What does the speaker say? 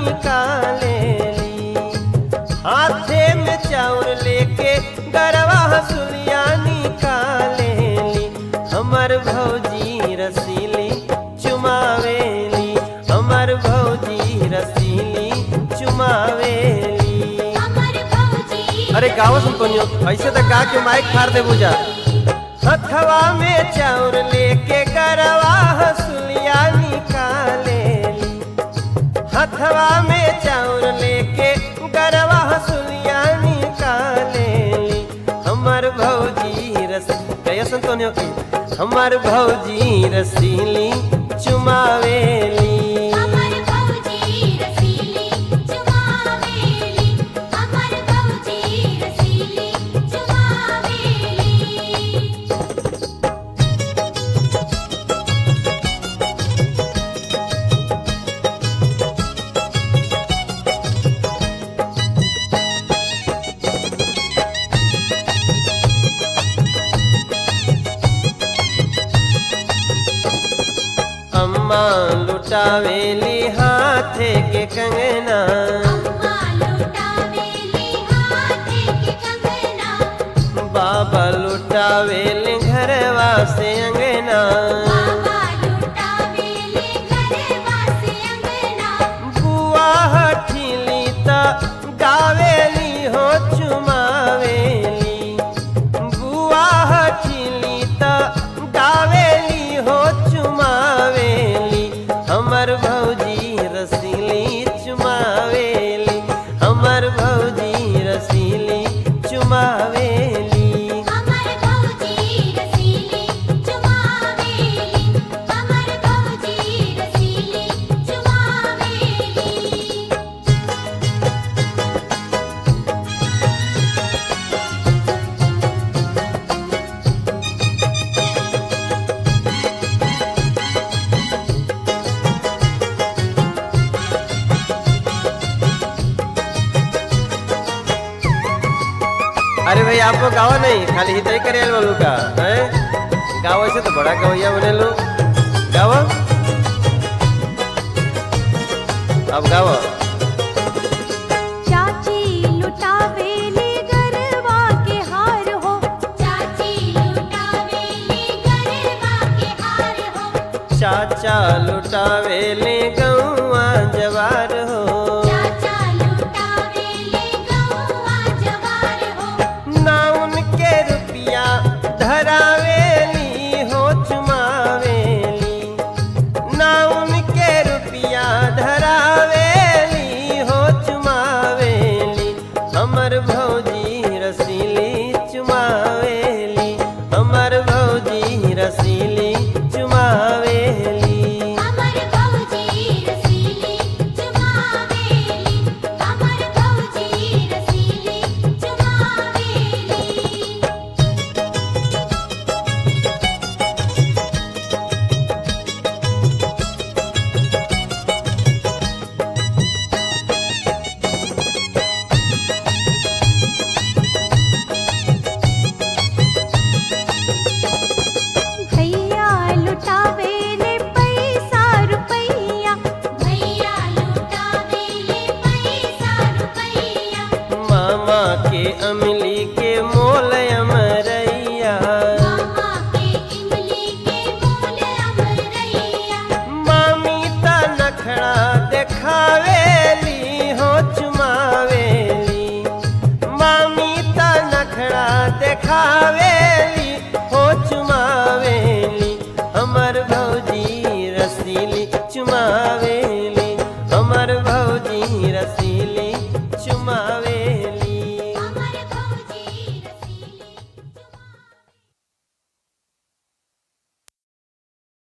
निकालेली। हाथे में चाउर लेके गरवा हसुलिया निकालेली। हमर भौजी रसीली चुमावेली, हमर भौजी रसीली चुमावेली। अरे गाँव सुन पनियो ऐसे तो का के माइक फाड़ दे बुझा। हथवा में चाउर लेके गरवा हसुलिया निकालेली। हथवा में चाउर लेके गरवा हसुलिया निकालेली। हमर भौजी रसीली तोनियो की हमर भौजी रसीली चुमावेली। अम्मा लुटावेली हाथे के कंगना, बाबा लुटावेली घरवा से अंगना। बुआ हठीली ता गावेली हो चुमावेली। बुआ हठीली ता गावेली हो चुमावेली। हमर भौजी रसीली चुमावेली, हमर भौजी रसीली चुमावेली। अरे भाई आपको गावा नहीं खाली हितई करे वालू का है। गावा से तो बड़ा गवैया बने लो। गावा अब गावा। चाची लुटावेली गरवा के हार हो, चाची लुटावेली गरवा के हार हो। चाचा लुटावेली गौआ जवार हो, धरावेली हो चुमावेली। ना उनके रुपया धरावेली हो चुमावेली। हमर भौजी रसीली चुमावेली, हमर भौजी रसीली चुमावेली।